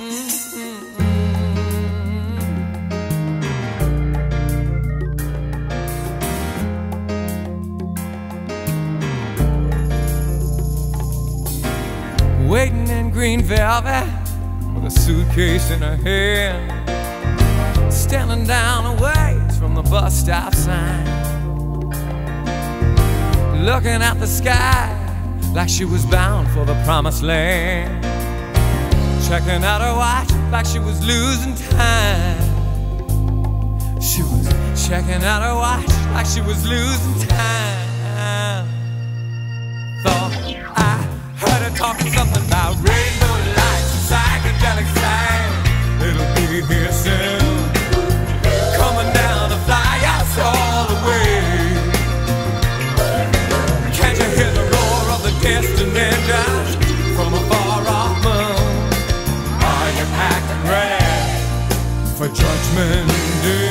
Waiting in green velvet with a suitcase in her hand, standing down a ways from the bus stop sign, looking at the sky like she was bound for the promised land, checking out her watch like she was losing time. She was checking out her watch like she was losing time. Thought I heard her talking something about rainbow lights and psychedelic signs. It'll be here soon, coming down to fly us all away. Can't you hear the roar of the distant engines from a far-off moon? Are you packed and ready for Judgment Day?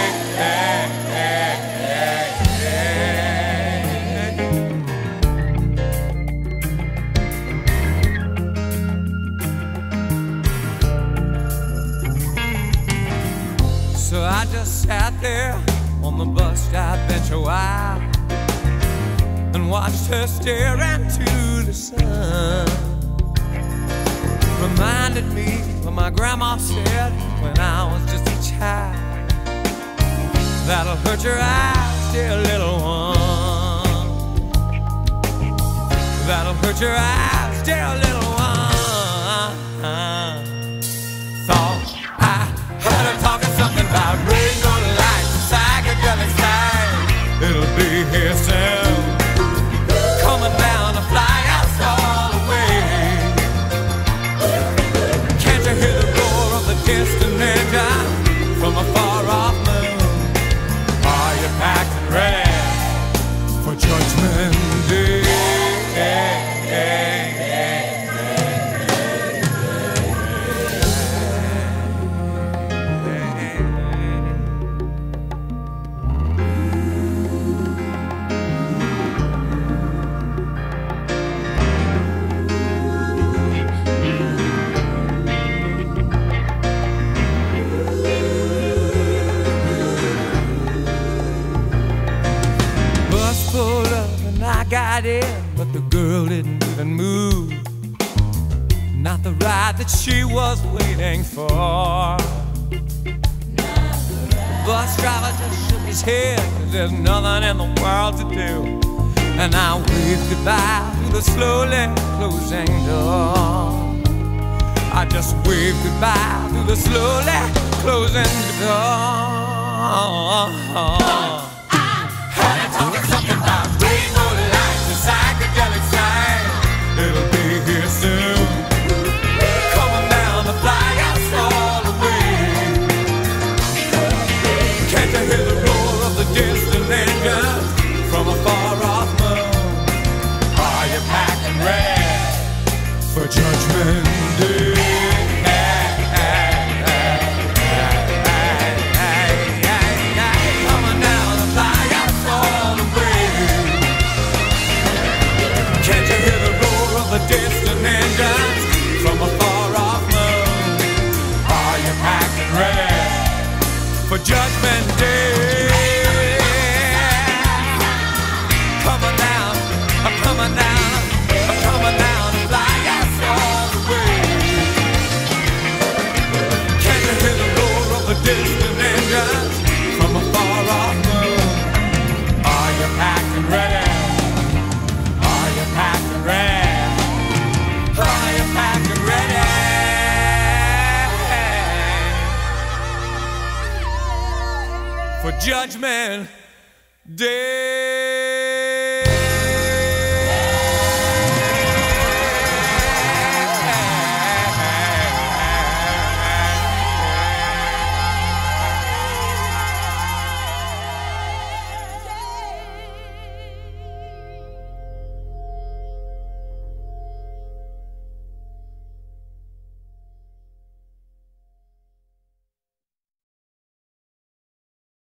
So I just sat there on the bus stop bench a while and watched her stare into the sun. Reminded me what my grandma said when I was just a child. That'll hurt your eyes, dear little one. That'll hurt your eyes, dear little one. Thought I heard her talking something about rainbow lights and psychedelic signs. It'll be here soon, coming down to fly us all away. Can't you hear the roar of the distant engine from a far-off moon? Are you packed and ready for Judgment Day? Got in, but the girl didn't even move. Not the ride that she was waiting for. Bus driver just shook his head, 'cause there's nothing in the world to do. And I waved goodbye through the slowly closing door. I just waved goodbye through the slowly closing door. I heard talking something about rainbow lights and psychedelic signs. It'll be here soon, coming down to fly us all away. Can't you hear the roar of the distant engines from a far-off moon? Are you packed and ready for Judgment Day? The distant engines from a far-off moon. Are you packed and ready for Judgment Day? Coming down, I'm coming down, I'm coming down to fly us all the way. Can you hear the roar of the distant engines from a far-off moon? Are you packed and ready? Are you packed and ready? Are you packed and ready for Judgment Day?